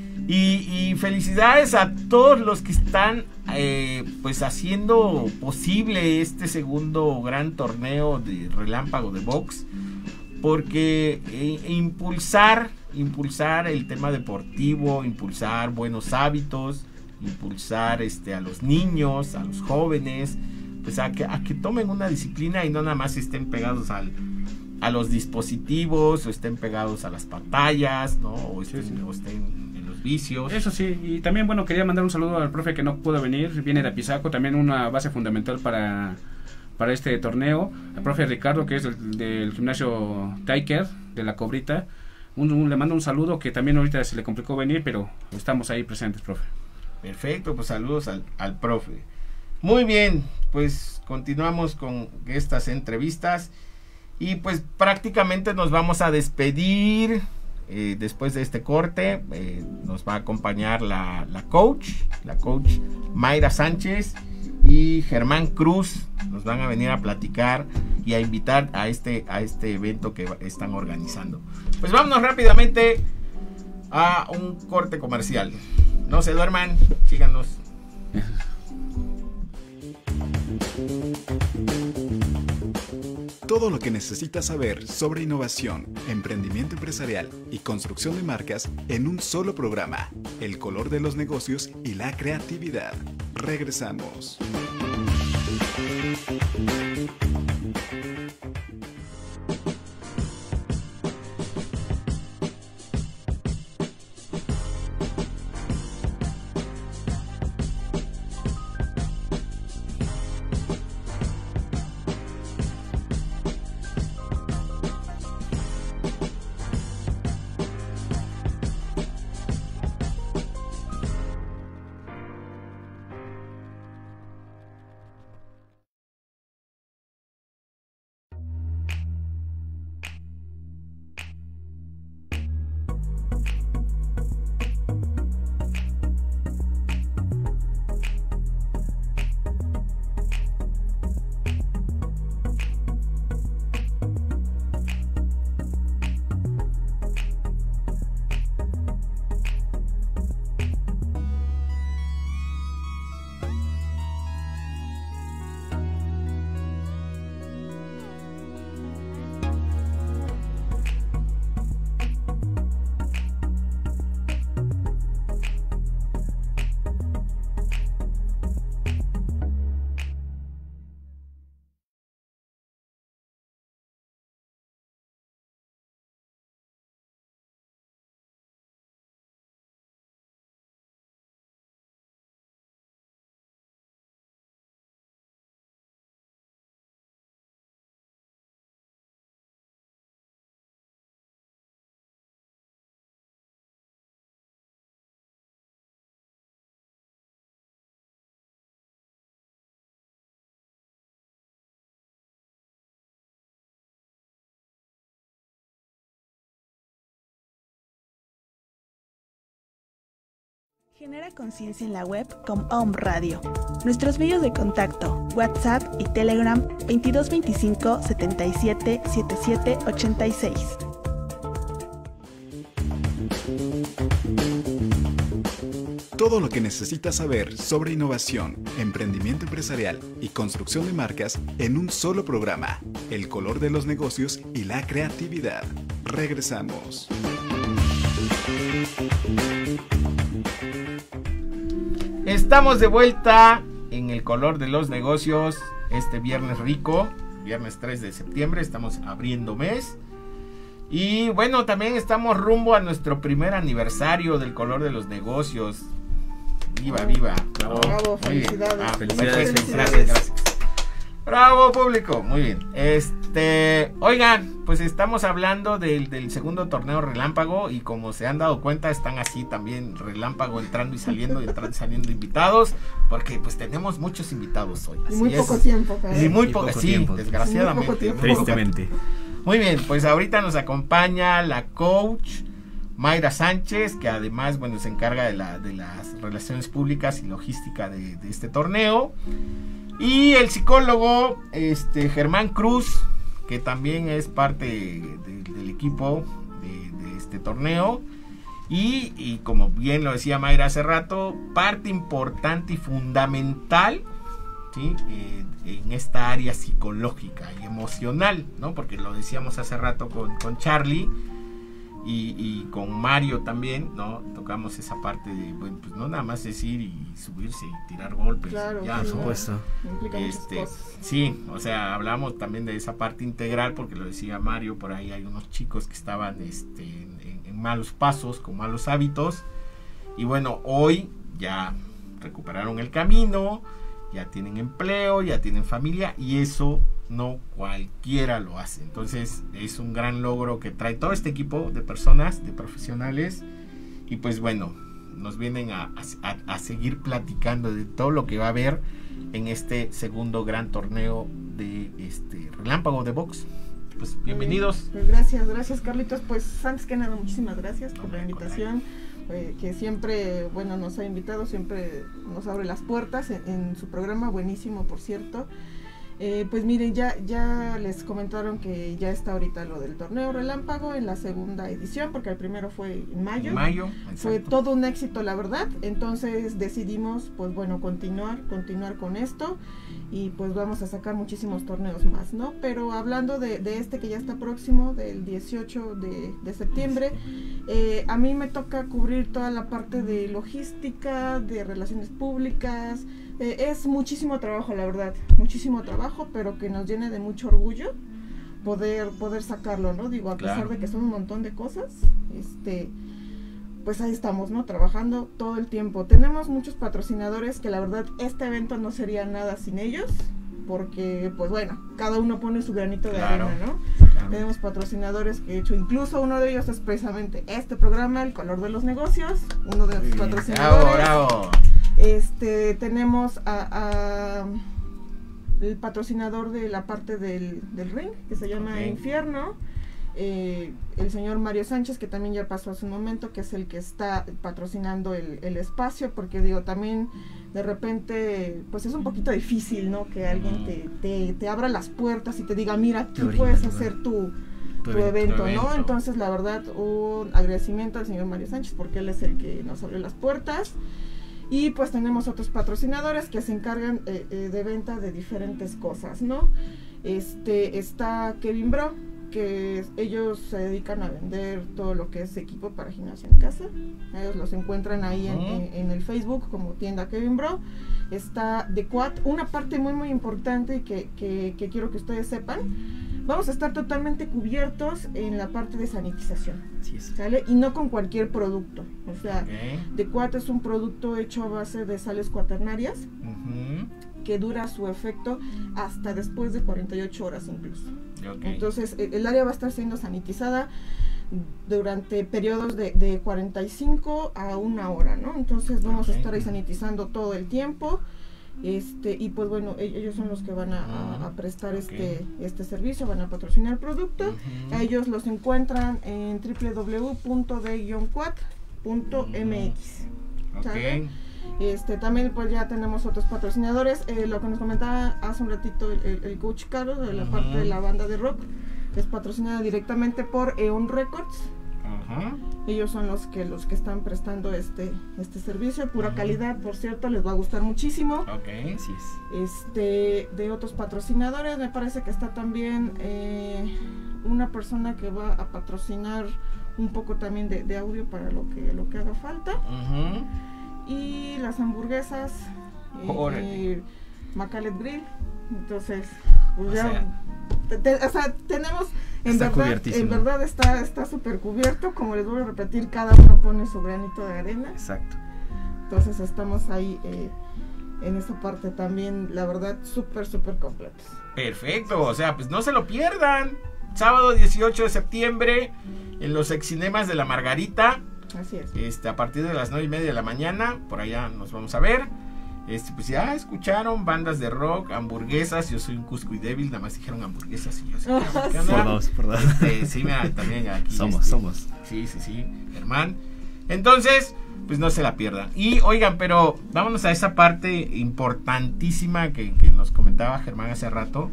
Y felicidades a todos los que están pues haciendo posible este segundo gran torneo de relámpago de box, porque impulsar el tema deportivo, impulsar buenos hábitos, impulsar a los niños, a los jóvenes, pues a que tomen una disciplina y no nada más estén pegados a los dispositivos, o estén pegados a las pantallas, ¿no? O estén en los vicios. Eso sí, y también, bueno, quería mandar un saludo al profe que no pudo venir, viene de Apizaco, también una base fundamental para este torneo, al profe Ricardo, que es del gimnasio Tiker, de la Cobrita. Le mando un saludo, que también ahorita se le complicó venir, pero estamos ahí presentes, profe. Perfecto, pues saludos al profe. Muy bien, pues continuamos con estas entrevistas y pues prácticamente nos vamos a despedir. Después de este corte nos va a acompañar la coach Mayra Sánchez y Germán Cruz. Nos van a venir a platicar y a invitar a este evento que están organizando. Pues vámonos rápidamente a un corte comercial. No se duerman, síganos. Todo lo que necesitas saber sobre innovación, emprendimiento empresarial y construcción de marcas en un solo programa. El color de los negocios y la creatividad. Regresamos. Genera conciencia en la web con Om Radio. Nuestros medios de contacto, WhatsApp y Telegram 2225 77 77 86. Todo lo que necesitas saber sobre innovación, emprendimiento empresarial y construcción de marcas en un solo programa. El color de los negocios y la creatividad. Regresamos. Estamos de vuelta en el color de los negocios este viernes rico, viernes 3 de septiembre, estamos abriendo mes. Y bueno, también estamos rumbo a nuestro primer aniversario del color de los negocios. Viva, viva. Bravo, bravo, felicidades. Felicidades. Gracias. Bravo, público. Muy bien. Oigan, pues estamos hablando del segundo torneo relámpago y como se han dado cuenta, están así también relámpago entrando y saliendo invitados, porque pues tenemos muchos invitados hoy. Y muy poco tiempo. Y muy poco tiempo, desgraciadamente. Tristemente. Muy bien, pues ahorita nos acompaña la coach Mayra Sánchez, que además, bueno, se encarga de las relaciones públicas y logística de este torneo. Y el psicólogo Germán Cruz, que también es parte del equipo de este torneo. Y como bien lo decía Mayra hace rato, parte importante y fundamental, ¿sí? En esta área psicológica y emocional, ¿no? Porque lo decíamos hace rato con Charlie y con Mario también, ¿no? Tocamos esa parte de, bueno, pues no nada más decir y subirse y tirar golpes. Claro, ya, por ¿no? supuesto. Implica muchas cosas. Sí, o sea, hablamos también de esa parte integral, porque lo decía Mario, por ahí hay unos chicos que estaban en malos pasos, con malos hábitos, y bueno, hoy ya recuperaron el camino, ya tienen empleo, ya tienen familia, y eso no cualquiera lo hace. Entonces es un gran logro que trae todo este equipo de personas, de profesionales, y pues bueno, nos vienen a seguir platicando de todo lo que va a haber en este segundo gran torneo de relámpago de box. Pues bienvenidos. Pues gracias Carlitos. Pues antes que nada, muchísimas gracias por la invitación, que siempre, bueno, nos ha invitado, siempre nos abre las puertas en su programa, buenísimo, por cierto. Pues miren, ya les comentaron que ya está ahorita lo del torneo relámpago en la segunda edición, porque el primero fue en mayo. Fue todo un éxito, la verdad. Entonces decidimos, pues bueno, continuar con esto. y pues vamos a sacar muchísimos torneos más, ¿no? Pero hablando de este que ya está próximo, del 18 de septiembre, a mí me toca cubrir toda la parte de logística, de relaciones públicas. Es muchísimo trabajo, la verdad, muchísimo trabajo, pero que nos llena de mucho orgullo poder sacarlo, ¿no? Digo, a pesar de que son un montón de cosas, pues ahí estamos, ¿no? Trabajando todo el tiempo. Tenemos muchos patrocinadores que la verdad este evento no sería nada sin ellos, porque pues bueno, cada uno pone su granito de arena, ¿no? Claro. Tenemos patrocinadores que he hecho, incluso uno de ellos es precisamente este programa, El Color de los Negocios, uno de nuestros patrocinadores. ¡Bravo! Tenemos el patrocinador de la parte del ring, que se llama Infierno. El señor Mario Sánchez, que también ya pasó hace un momento, que es el que está patrocinando el espacio, porque digo, también de repente pues es un poquito difícil, ¿no? Que alguien te abra las puertas y te diga, mira, tú puedes hacer tu evento, ¿no? Entonces la verdad, un agradecimiento al señor Mario Sánchez, porque él es el que nos abrió las puertas. Y pues tenemos otros patrocinadores que se encargan de venta de diferentes cosas, ¿no? Está Kevin Bro, que ellos se dedican a vender todo lo que es equipo para gimnasio en casa. Ellos los encuentran ahí en el Facebook como tienda Kevin Bro. Está The Quad, una parte muy muy importante que quiero que ustedes sepan. Vamos a estar totalmente cubiertos en la parte de sanitización, ¿sale? Y no con cualquier producto. O sea, The Quad es un producto hecho a base de sales cuaternarias, que dura su efecto hasta después de 48 horas incluso. Entonces el área va a estar siendo sanitizada durante periodos de 45 a 1 hora, ¿no? Entonces vamos a estar ahí sanitizando todo el tiempo. Y pues bueno, ellos son los que van a prestar este servicio, van a patrocinar el producto. Ellos los encuentran en www.de-quad.mx. También pues ya tenemos otros patrocinadores. Lo que nos comentaba hace un ratito el coach Carlos de la parte de la banda de rock, es patrocinada directamente por Eon Records. Ellos son los que están prestando este servicio, pura calidad, por cierto, les va a gustar muchísimo. Así es. De otros patrocinadores, me parece que está también una persona que va a patrocinar un poco también de audio para lo que haga falta. Y las hamburguesas, Macalet Grill. Entonces, pues tenemos, en verdad está súper cubierto. Como les voy a repetir, cada uno pone su granito de arena. Exacto. Entonces estamos ahí en esa parte también, la verdad, súper completos. Perfecto, o sea, pues no se lo pierdan. Sábado 18 de septiembre en los Exinemas de la Margarita. Así es. A partir de las 9:30 de la mañana, por allá nos vamos a ver. Pues ya escucharon bandas de rock, hamburguesas. Yo soy un Cusco y débil, nada más dijeron hamburguesas y yo sé qué onda. Por dos. Sí, mira, también aquí. Somos. Sí, Germán. Entonces, pues no se la pierdan. Y oigan, pero vámonos a esa parte importantísima que nos comentaba Germán hace rato.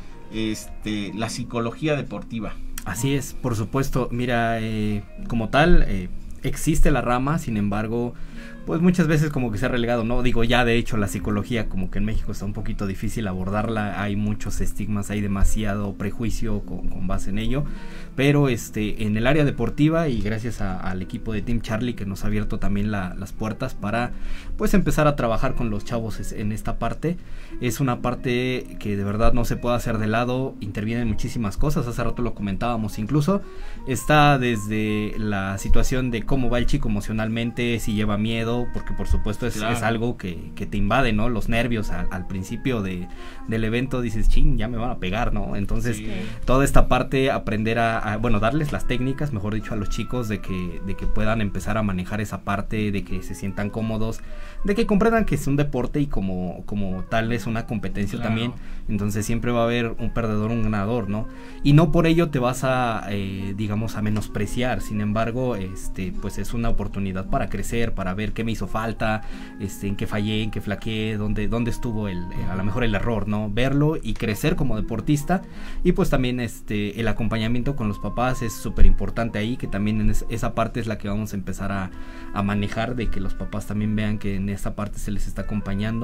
La psicología deportiva. Así es, por supuesto. Mira, como tal, existe la rama, sin embargo, pues muchas veces como que se ha relegado, ¿no? Digo, ya de hecho la psicología como que en México está un poquito difícil abordarla, hay muchos estigmas, hay demasiado prejuicio con base en ello, pero en el área deportiva, y gracias al equipo de Team Charlie que nos ha abierto también las puertas para pues empezar a trabajar con los chavos en esta parte. Es una parte que de verdad no se puede hacer de lado, intervienen muchísimas cosas, hace rato lo comentábamos, incluso está desde la situación de cómo va el chico emocionalmente, si lleva miedo, porque por supuesto es algo que te invade, ¿no? Los nervios al principio del evento, dices, ching, ya me van a pegar, ¿no? Entonces toda esta parte, aprender bueno, darles las técnicas, mejor dicho, a los chicos de que puedan empezar a manejar esa parte, de que se sientan cómodos, de que comprendan que es un deporte y como tal es una competencia también, entonces siempre va a haber un perdedor, un ganador, ¿no? Y no por ello te vas a digamos a menospreciar, sin embargo, pues es una oportunidad para crecer, para ver qué me hizo falta, en qué fallé, en qué flaqueé, dónde estuvo a lo mejor el error, ¿no? Verlo y crecer como deportista. Y pues también el acompañamiento con los papás es súper importante ahí, que también esa parte es la que vamos a empezar a manejar, de que los papás también vean que en esta parte se les está acompañando,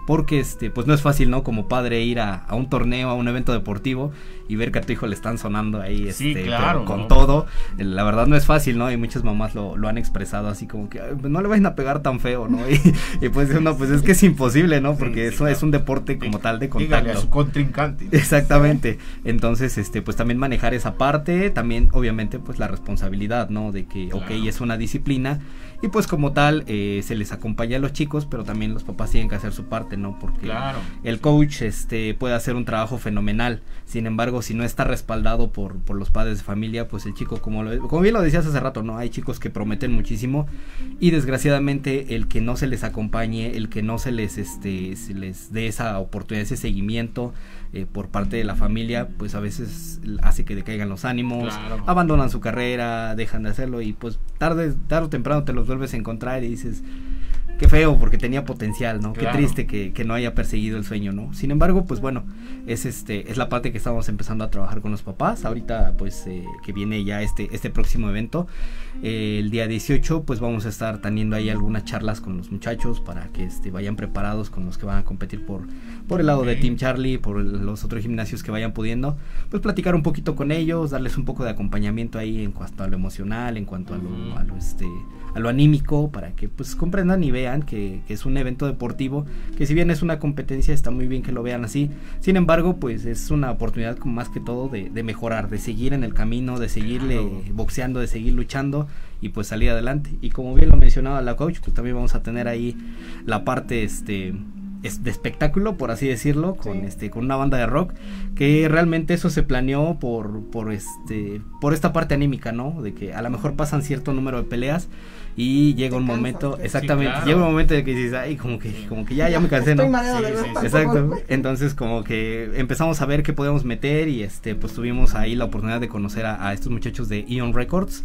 porque pues no es fácil, ¿no? Como padre ir a un torneo, a un evento deportivo y ver que a tu hijo le están sonando ahí sí, claro, con ¿no? todo. La verdad no es fácil, ¿no? Y muchas mamás lo han expresado así como que no le vayan a pegar tan feo, ¿no? Y pues no, pues es que es imposible, ¿no? Porque eso es un deporte como tal de contacto. Dígale a su contrincante. Exactamente. Entonces, pues también manejar esa parte, también obviamente pues la responsabilidad, ¿no? De que, claro, ok, es una disciplina y pues como tal se les acompaña a los chicos, pero también los papás tienen que hacer su parte, ¿no? Porque claro, el coach puede hacer un trabajo fenomenal. Sin embargo, si no está respaldado por los padres de familia, pues el chico, como bien lo decías hace rato, ¿no? Hay chicos que prometen muchísimo y desgraciadamente el que no se les acompañe, el que no se les dé esa oportunidad, ese seguimiento por parte de la familia, pues a veces hace que decaigan los ánimos, claro, abandonan su carrera, dejan de hacerlo y pues tarde o temprano te los vuelves a encontrar y dices, qué feo, porque tenía potencial, ¿no? Claro. Qué triste que no haya perseguido el sueño, ¿no? Sin embargo, pues bueno, es la parte que estamos empezando a trabajar con los papás. Ahorita, pues, que viene ya este próximo evento, el día 18, pues vamos a estar teniendo ahí algunas charlas con los muchachos para que vayan preparados con los que van a competir por el lado de Team Charlie, por los otros gimnasios que vayan pudiendo, pues platicar un poquito con ellos, darles un poco de acompañamiento ahí en cuanto a lo emocional, en cuanto a lo anímico, para que pues comprendan y vean que es un evento deportivo, que si bien es una competencia está muy bien que lo vean así, sin embargo pues es una oportunidad más que todo de mejorar, de seguir en el camino, de seguirle boxeando, de seguir luchando y pues salir adelante. Y como bien lo mencionaba la coach, pues también vamos a tener ahí la parte de espectáculo, por así decirlo, con con una banda de rock, que realmente eso se planeó por esta parte anímica, ¿no? De que a lo mejor pasan cierto número de peleas y llega un momento, exactamente, llega un momento de que dices, ay, como que ya me cansé, ¿no? Exacto. Entonces como que empezamos a ver qué podemos meter y pues tuvimos ahí la oportunidad de conocer a estos muchachos de Ion Records,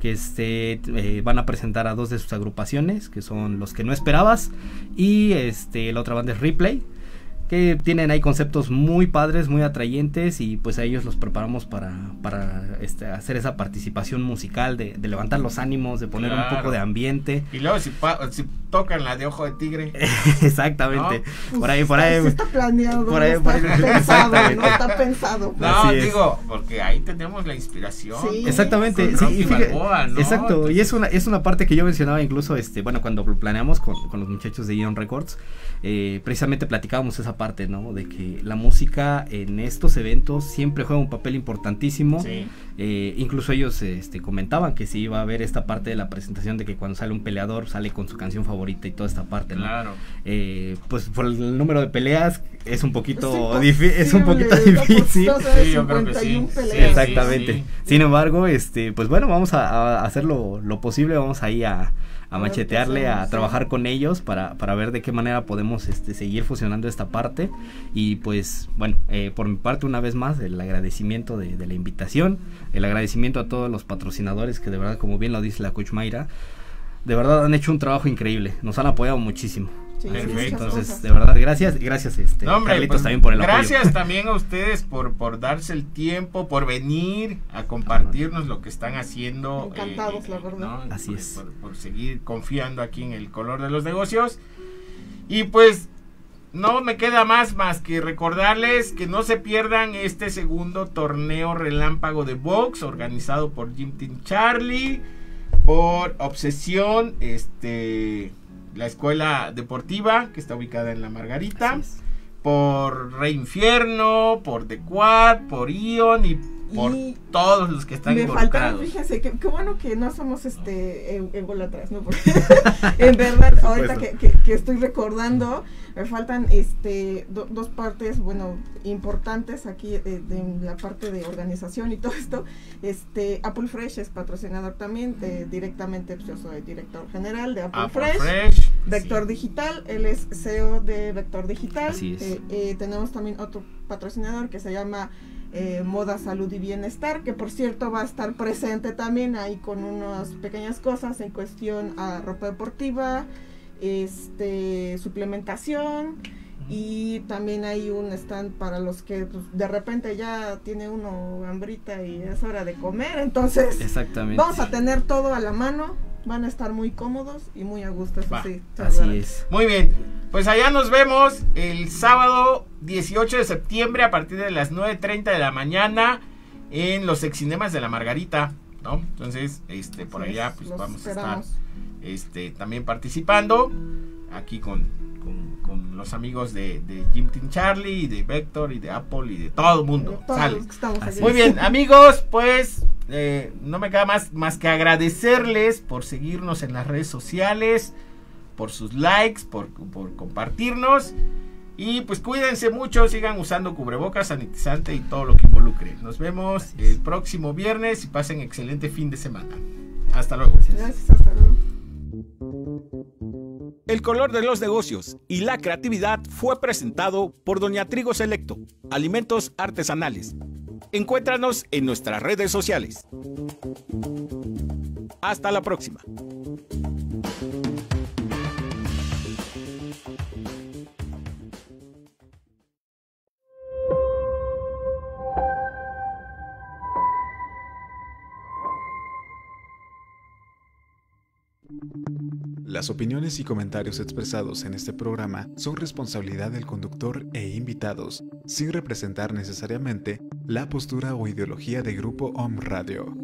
que van a presentar a 2 de sus agrupaciones, que son Los Que No Esperabas y la otra banda es Replay, que tienen ahí conceptos muy padres, muy atrayentes, y pues a ellos los preparamos para hacer esa participación musical, de levantar los ánimos, de poner un poco de ambiente. Y luego si tocan la de Ojo de Tigre. Exactamente. ¿No? Por ahí. Está planeado. Por ahí. Pensado, no está pensado. No, digo, porque ahí tenemos la inspiración. Sí. Exactamente. Sí, y fíjate, Balboa, ¿no? Exacto. Entonces, y es una parte que yo mencionaba incluso, cuando lo planeamos con los muchachos de Ion Records, precisamente platicábamos esa parte, ¿no? De que la música en estos eventos siempre juega un papel importantísimo. Sí. Incluso ellos comentaban que sí iba a haber esta parte de la presentación, de que cuando sale un peleador sale con su canción favorita y toda esta parte, ¿no? Claro. Pues por el número de peleas es un poquito difícil. Sí, yo creo que sí. Exactamente. Sí. Sin embargo, pues bueno, vamos a hacer lo posible, vamos ahí a machetearle, a trabajar con ellos para ver de qué manera podemos seguir fusionando esta parte. Y pues bueno, por mi parte, una vez más, el agradecimiento de la invitación, el agradecimiento a todos los patrocinadores que de verdad, como bien lo dice la coach Mayra, de verdad han hecho un trabajo increíble, nos han apoyado muchísimo. Sí, perfecto. Entonces, de verdad, gracias no, hombre, Carlitos, pues, también por el gracias apoyo. También a ustedes por darse el tiempo, por venir a compartirnos lo que están haciendo. Encantados, la verdad. ¿no? Así es. Por seguir confiando aquí en el color de los negocios. Y pues no me queda más que recordarles que no se pierdan este segundo torneo relámpago de box organizado por Gym Team Charlie, por Obsesión, la escuela deportiva que está ubicada en La Margarita, por Rey Infierno, por The Quad, por Ion y por todos los que están involucrados. Fíjense, qué bueno que no somos ególatras, ¿no? Porque en verdad, ahorita que estoy recordando, me faltan dos partes, bueno, importantes aquí de la parte de organización y todo esto. Apple Fresh es patrocinador también, directamente yo soy director general de Apple Fresh. Vector Digital, él es CEO de Vector Digital. Así es. Tenemos también otro patrocinador que se llama Moda, Salud y Bienestar, que por cierto va a estar presente también ahí con unas pequeñas cosas en cuestión a ropa deportiva, suplementación, y también hay un stand para los que pues, de repente ya tiene uno hambrita y es hora de comer, entonces exactamente, vamos a tener todo a la mano van a estar muy cómodos y muy a gusto, eso sí. Así es. Muy bien, pues allá nos vemos el sábado 18 de septiembre a partir de las 9:30 de la mañana en los Exinemas de la Margarita, ¿no? Entonces, por allá pues vamos esperamos. a estar también participando aquí con los amigos de Jim Team Charlie y de Vector y de Apple y de todo el mundo. Sale. Muy bien, amigos, pues no me queda más que agradecerles por seguirnos en las redes sociales, por sus likes, por compartirnos. Y pues cuídense mucho, sigan usando cubrebocas, sanitizante y todo lo que involucre. Nos vemos el próximo viernes y pasen excelente fin de semana. Hasta luego. Gracias, hasta luego. El color de los negocios y la creatividad fue presentado por Doña Trigo Selecto, alimentos artesanales. Encuéntranos en nuestras redes sociales. Hasta la próxima. Las opiniones y comentarios expresados en este programa son responsabilidad del conductor e invitados, sin representar necesariamente la postura o ideología de Grupo Om Radio.